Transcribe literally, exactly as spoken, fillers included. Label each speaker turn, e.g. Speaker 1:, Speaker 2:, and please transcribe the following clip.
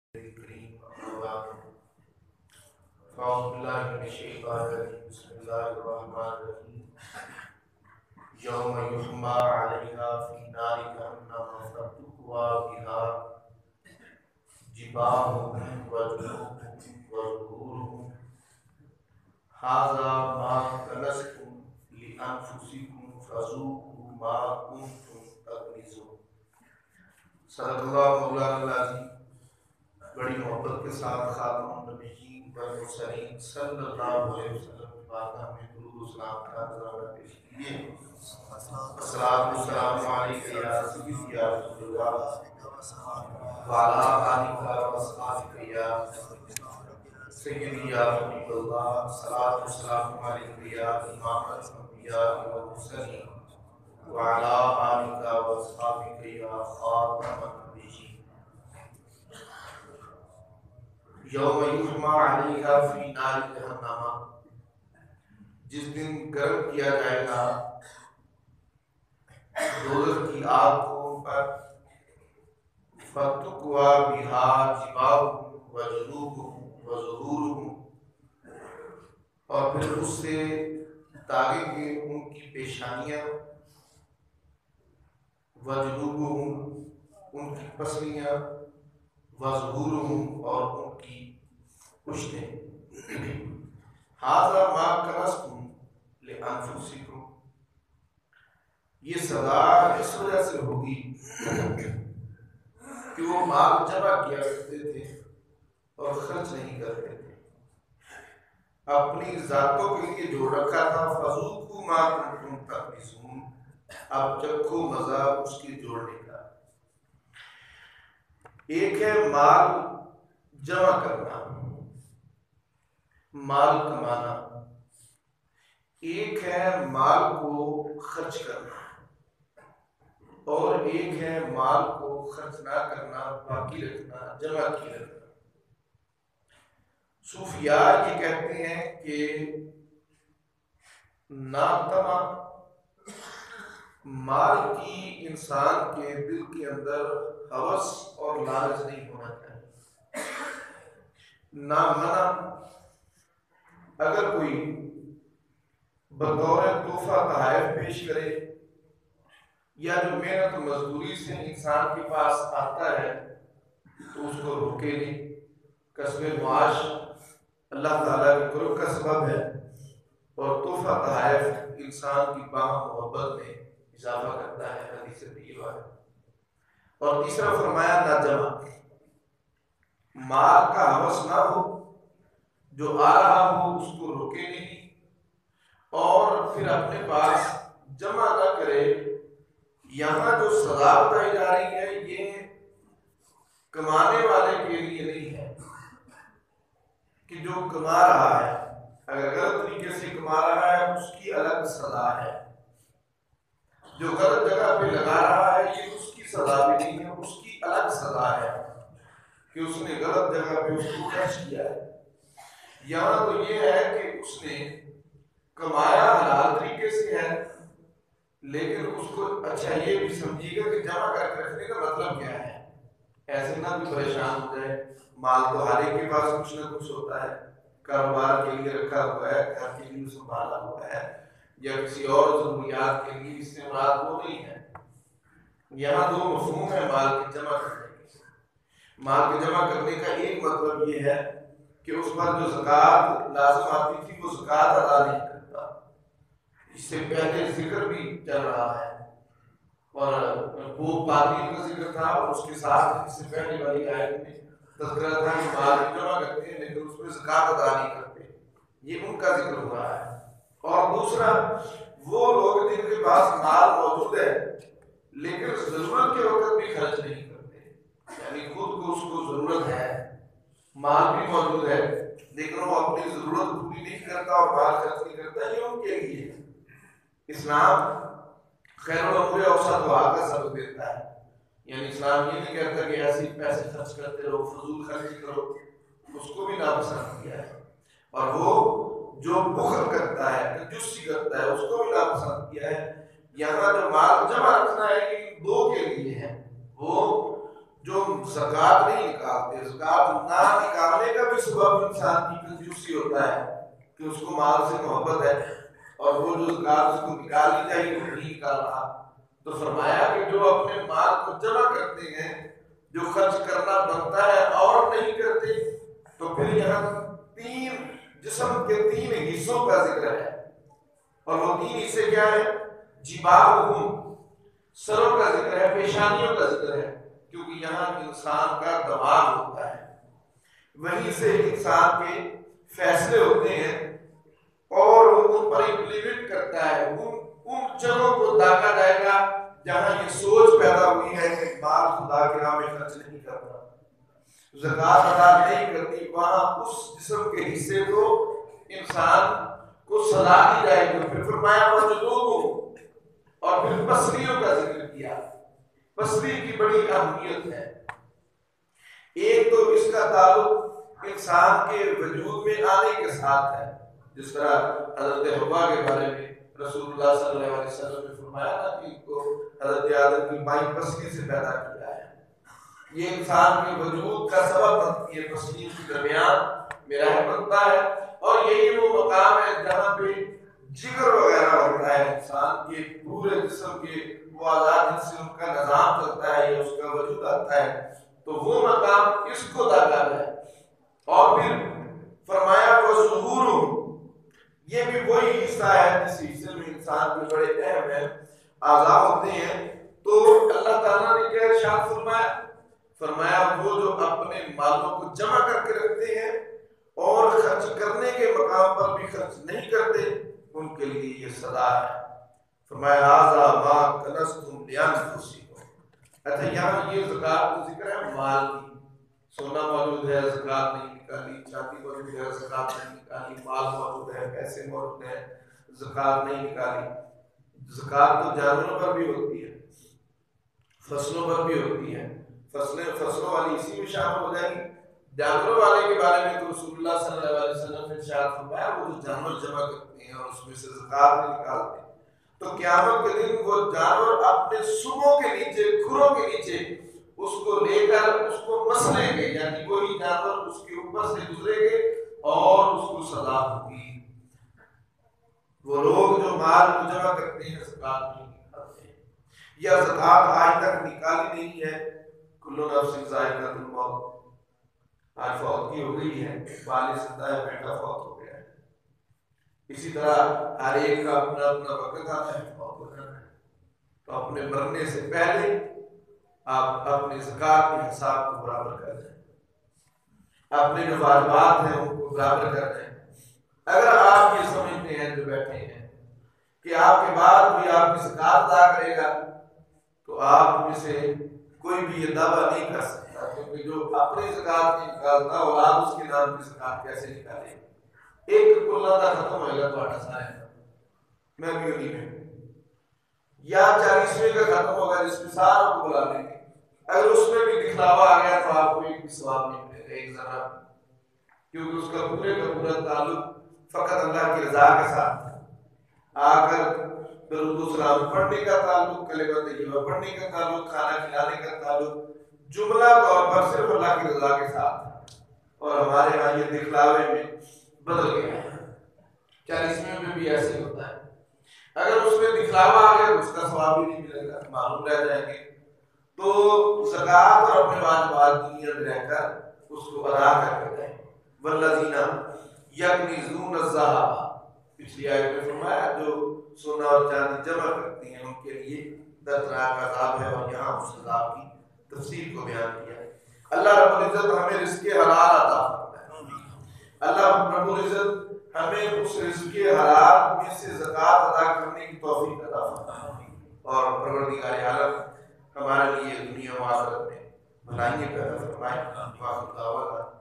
Speaker 1: الكريم أعوذ بالله من الشيطان الرجيم بسم الله الرحمن الرحيم يوم يحمى عليها في نار جهنم فتكوى بها جباههم وجنوبهم وظهورهم هذا ما كنزتم لأنفسكم فذوقوا ما كنتم تكنزون. صدق اللہ مولانا العظیم. بڑی محبت کے ساتھ خاتم النبیین والمرسلین صلی اللہ علیہ وسلم کی بارگاہ میں درود و سلام کا نذرانہ پیش کیجیے. الصلاۃ والسلام علیک یا سیدی یا رسول اللہ وعلی آلک و اصحابک یا سیدی یا حبیب اللہ. الصلاۃ والسلام علیک یا امام الانبیاء والمرسلین وعلی آلک و اصحابک یا خاتم النبیین. یوم یحمى علیہا فی نار جہنم، جس دن گرم کیا جائے گا دوزخ کی آگ کو ان پر. فتکوی بہا جباہهم وجنوبهم وظہورهم، اور پھر اس سے داغیں گے ان کی پیشانیاں، وجنوبهم ان کی پسلیاں، وظہورهم اور ان کی پشتیں. ھذا ما کنزتم لانفسکم، یہ سزا اس وجہ سے ہوگی کہ وہ مال جمع کیا کرتے تھے اور خرچ نہیں کرتے تھے، اپنی ذاتوں کے لیے جو رکھا تھا. فذوقوا ما کنتم تکنزون، اب چکھو مزہ اس کے جوڑنے کا. ایک ہے مال جمع کرنا، مال کمانا، ایک ہے مال کو خرچ کرنا، اور ایک ہے مال کو خرچ نہ کرنا، باقی رکھنا، جمع کیے رکھنا. صوفیاء یہ کہتے ہیں کہ ناتما مال کی انسان کے دل کے اندر ہوس اور لالچ نہیں ہونا چاہیے. نہ منع، اگر کوئی بطور تحفہ تحائف پیش کرے یا جو محنت و مزدوری سے انسان کے پاس آتا ہے تو اس کو روکے نہیں. کسب معاش اللہ تعالیٰ کے قرب کا سبب ہے، اور تحفہ تحائف انسان کی باہم محبت میں اضافہ کرتا ہے. حدیث طیبہ ہے. اور تیسرا فرمایا نہ جمع، مال کا ہوس نہ ہو، جو آ رہا ہو اس کو روکے نہیں، اور پھر اپنے پاس جمع نہ کرے. یہاں جو سزا بتائی جا رہی ہے یہ کمانے والے کے لیے نہیں ہے کہ جو کما رہا ہے اگر غلط طریقے سے کما رہا ہے اس کی الگ سزا ہے، جو غلط جگہ پہ لگا رہا ہے یہ اس کی سزا بھی نہیں ہے، اس کی الگ سزا ہے کہ اس نے غلط جگہ پہ اس کو خرچ کیا ہے. یہاں تو یہ ہے کہ اس نے کمایا حلال طریقے سے ہے، لیکن اس کو اچھا یہ بھی سمجھیے گا کہ جمع کر کے رکھنے کا مطلب کیا ہے. ایسے نہ بھی پریشان ہو جائے. مال تو ہر ایک کے پاس کچھ نہ کچھ ہوتا ہے، کاروبار کے لیے رکھا ہوا ہے، گھر کے لیے سنبھالا ہوا ہے، یا کسی اور ضروریات کے لیے. اس سے مراد وہ نہیں ہے. یہاں دو مفہوم ہے مال کے جمع کرنے کے. مال کے جمع کرنے کا ایک مطلب یہ ہے کہ اس پر جو زکوٰۃ لازم آتی تھی وہ زکوٰۃ ادا نہیں کرتا. اس سے پہلے ذکر بھی چل رہا ہے، اور وہ باطل کا ذکر تھا، اور اس کے ساتھ اس سے پہلے والی آیت میں تذکرہ تھا کہ مال جمع کرتے ہیں لیکن اس میں زکوٰۃ ادا نہیں کرتے. یہ ان کا ذکر ہو رہا ہے. اور دوسرا وہ لوگ جن کے پاس مال موجود ہے لیکن ضرورت کے وقت بھی خرچ نہیں کرتے، یعنی خود کو اس کو ضرورت ہے، مال بھی موجود ہے لیکن وہ اپنی ضرورت پوری نہیں کرتا اور مال خرچ نہیں کرتا. یہ ان کے لیے اسلام خیر الامور اوسط دعا کا سبب دیتا ہے. یعنی اسلام یہ نہیں کہتا کہ ایسے پیسے خرچ کرتے رہو، فضول خرچی کرو، اس کو بھی ناپسند کیا ہے. اور وہ جو بخل کرتا ہے، کنجوسی کرتا ہے، اس کو بھی ناپسند کیا ہے. یہاں جو مال جمع رکھنا ہے یہ دو کے لیے ہے. وہ جو زکوٰۃ نہیں نکالتے، زکوٰۃ نہ نکالنے کا بھی سبب انسان کی کنجوسی ہوتا ہے کہ اس کو مال سے محبت ہے اور وہ جو زکوٰۃ اس کو نکالنی چاہیے وہ نہیں نکال رہا۔ تو فرمایا کہ جو اپنے مال کو جمع کرتے ہیں، جو خرچ کرنا بنتا ہے اور نہیں کرتے، تو پھر یہاں تین جسم کے تین حصوں کا ذکر ہے، اور وہ تین حصے کیا ہیں؟ جباہہم، سروں کا ذکر ہے، پیشانیوں کا ذکر ہے، کیونکہ یہاں انسان کا دماغ ہوتا ہے، وہیں سے انسان کے فیصلے ہوتے ہیں اور وہ ان پر امپلیمنٹ کرتا ہے، ان ان جگہوں کو داغا جائے گا جہاں یہ سوچ پیدا ہوئی ہے کہ مال خدا کے راہ میں خرچ نہیں کرتا، زکوٰۃ ادا نہیں کرتی، وہاں اس جسم کے حصے کو انسان کو سزا دی جائے گی۔ پھر فرمایا وہ جنوب، اور پھر پسلیوں کا ذکر کیا۔ پسلی کی بڑی اہمیت ہے، ایک تو اس کا تعلق انسان کے وجود میں آنے کے ساتھ ہے، جس طرح حضرت حوا کے بارے میں رسول اللہ صلی اللہ علیہ وسلم نے فرمایا نا کہ ان کو حضرت آدم کی بائیں پسلی سے پیدا کیا ہے، یہ انسان کے وجود کا سبب بنتی ہے، پسلیوں کے درمیان میں رحم بنتا ہے، اور یہی وہ مقام ہے جہاں پہ جگر وغیرہ ہوتا ہے، انسان کے پورے جسم کے وہ آزاد جن سے ان کا نظام چلتا ہے یا اس کا وجود آتا ہے، تو وہ مقام اس کو داغا ہے۔ اور پھر فرمایا وہ ظہور، یہ بھی وہی حصہ ہے جس حصے میں انسان کے بڑے اہم ہیں، اعضاء ہوتے ہیں۔ تو اللہ تعالیٰ نے کیا ارشاد فرمایا؟ فرمایا وہ جو اپنے مالوں کو جمع کر کے رکھتے ہیں اور خرچ کرنے کے مقام پر بھی خرچ نہیں کرتے، ان کے لیے یہ سزا ہے۔ فرمایا ھذا ما کنزتم لانفسکم۔ اچھا یہاں یہ زکوٰۃ کا ذکر ہے مال کی، سونا موجود ہے زکوٰۃ نہیں نکالی، چاندی موجود ہے زکوٰۃ نہیں نکالی، مال موجود ہے، پیسے موجود ہیں، زکوٰۃ نہیں نکالی۔ زکوٰۃ تو جانوروں پر بھی ہوتی ہے، فصلوں پر بھی ہوتی ہے، فصلیں فصلوں والی اسی میں شامل ہو جائیں گی۔ جانوروں والے کے بارے میں تو رسول اللہ صلی اللہ علیہ وسلم نے ارشاد فرمایا وہ جو جانور جمع کرتے ہیں اور اس میں سے زکوٰۃ نہیں نکالتے، تو قیامت کے دن وہ جانور اپنے سروں کے نیچے، کھروں کے نیچے اس کو لے کر اس کو مسلیں گے، یعنی وہی جانور اس کے اوپر سے گزرے گے اور اس کو سزا ہوگی۔ وہ لوگ جو مال کو جمع کرتے ہیں زکوٰۃ نہیں نکالتے، یا زکوٰۃ آج تک نکالی نہیں ہے، کل نفس ذائقۃ الموت، آج فوتگی ہو گئی ہے، والد زندہ ہے، بیٹا فوت ہو گیا ہے، اسی طرح ہر ایک کا اپنا اپنا وقت آتا ہے فوت ہو جانا ہے، تو اپنے مرنے سے پہلے آپ اپنے زکوٰۃ کے حساب کو برابر کر دیں، اپنے جو واجبات ہیں ان کو برابر کر دیں۔ اگر آپ یہ سمجھتے ہیں جو بیٹھے ہیں کہ آپ کے بعد کوئی آپ کی زکوٰۃ ادا کرے گا، تو آپ میں سے کوئی بھی یہ دعویٰ نہیں کر سکتا، کیونکہ جو اپنی زکوٰۃ نہیں نکالتا اولاد اس کے نام کی زکوٰۃ کیسے نکالے گا؟ ایک کلا کا ختم ہوئے گا تو سارے میں بھی انہیں میں، یا چالیسویں کا ختم ہوگا جس میں ساروں کو بلا لیں گے، اگر اس میں بھی دکھلاوا آ گیا تو آپ کو ایک بھی ثواب نہیں ملے گا ایک ذرا، کیونکہ اس کا پورے کا پورا تعلق فقط اللہ کی رضا کے ساتھ ہے۔ آ کر درود و سلام پڑھنے کا تعلق، کلمہ طیبہ پڑھنے کا تعلق، کھانا کھلانے کا تعلق جملہ طور پر صرف اللہ کی رضا کے ساتھ ہے، اور ہمارے ہاں یہ دکھلاوے میں بدل گیا ہے۔ چالیسویں میں بھی ایسے ہوتا ہے، اگر اس میں دکھلاوا آ گیا تو اس کا ثواب بھی نہیں ملے گا، معلوم رہ جائیں گے۔ تو زکوٰۃ اور اپنے واجبات دنیا میں رہ کر اس کو ادا کر کے دیں۔ والذین یکنزون الذھب، پچھلی آیت میں فرمایا جو سونا اور چاندی جمع کرتی ہیں ان کے لیے دردناک عذاب ہے، اور یہاں اس عذاب کی تفصیل کو بیان کیا ہے۔ اللہ رب العزت ہمیں رزق حلال عطا فرمائے، اللہ رب العزت ہمیں اس رزق حلال میں سے زکوٰۃ ادا کرنے کی توفیق عطا فرمائے، اور پروردگار عالم ہمارے لیے دنیا و آخرت میں بھلائیاں پیدا فرمائے۔